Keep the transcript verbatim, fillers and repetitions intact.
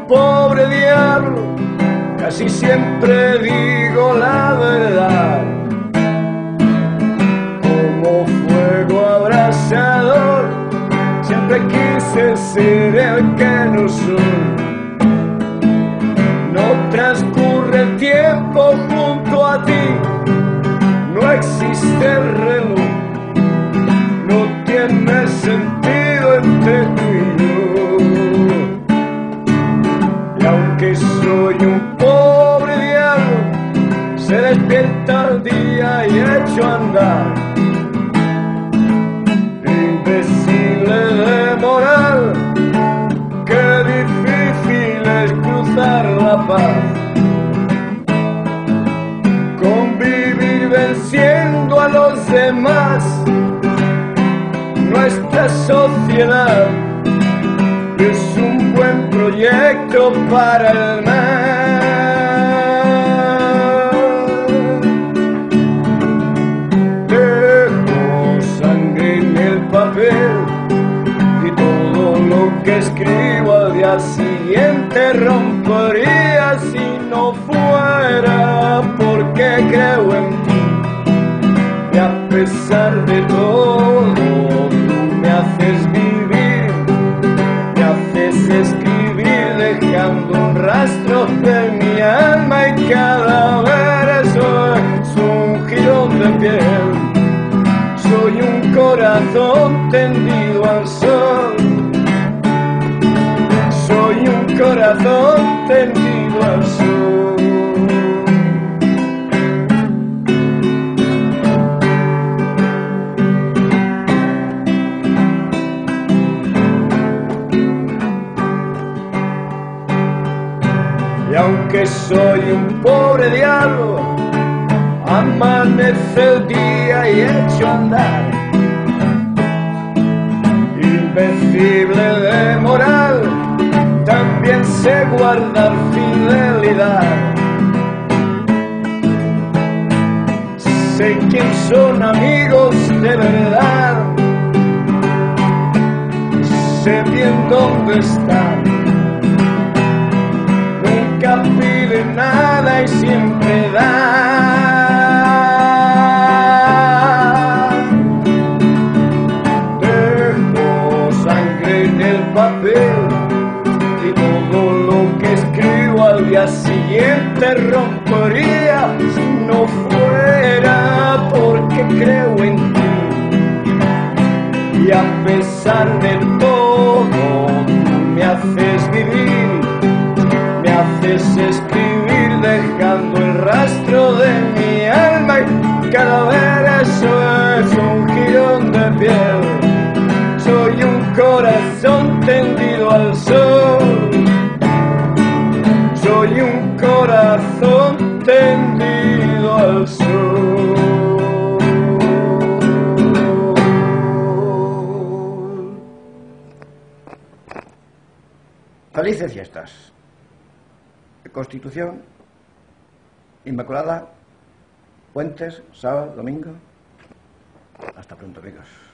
pobre diablo, casi siempre digo la verdad. Como fuego abrasador, siempre quise ser el que no soy. No transcurre el tiempo junto a ti, no existe el reloj, no tiene sentido entre tú y yo. Y aunque soy un pobre diablo, se despierta al día y echo a andar. Imbécile de moral, qué difícil es cruzar la paz. Convivir venciendo a los demás, nuestra sociedad es un buen proyecto para el mal. Dejo sangre en el papel y todo lo que escribo al día siguiente rompería si no fuera porque creo en ti. Y a pesar de todo, tú me haces vivir, me haces escribir dejando un rastro de mi alma y cada verso es un jirón de piel. Soy un corazón tendido al sol, soy un corazón tendido al sol. Y aunque soy un pobre diablo, amanece el día y echo a andar. Invencible de moral, también sé guardar fidelidad. Sé quién son amigos de verdad, sé bien dónde están. Nunca pide nada y siempre da. Dejo sangre en el papel y todo lo que escribo al día siguiente rompería si no fuera porque creo en ti. Y a pesar de todo, tú me haces vivir, me haces escribir dejando el rastro de mi alma y cada verso es un jirón de piel. Soy un corazón tendido al sol, soy un corazón tendido al sol. Felices fiestas. Constitución, Inmaculada, Puentes, sábado, domingo. Hasta pronto, amigos.